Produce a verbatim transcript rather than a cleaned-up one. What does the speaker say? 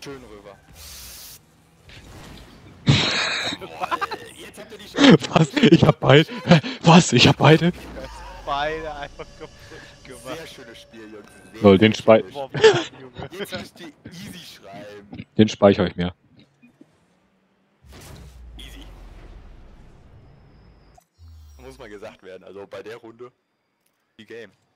Schön rüber. Jetzt habt ihr die Chance. Was? Ich hab beide. Was? Ich hab beide? Beide einfach kaputt gemacht. Sehr schönes Spiel, Jungs. Sehr, Lol, den sehr Spei- schönes Boah, Spiel. Mann, Junge. Jetzt lass ich dir easy schreiben. Den speichere ich mir. Easy. Muss mal gesagt werden, also bei der Runde, die Game.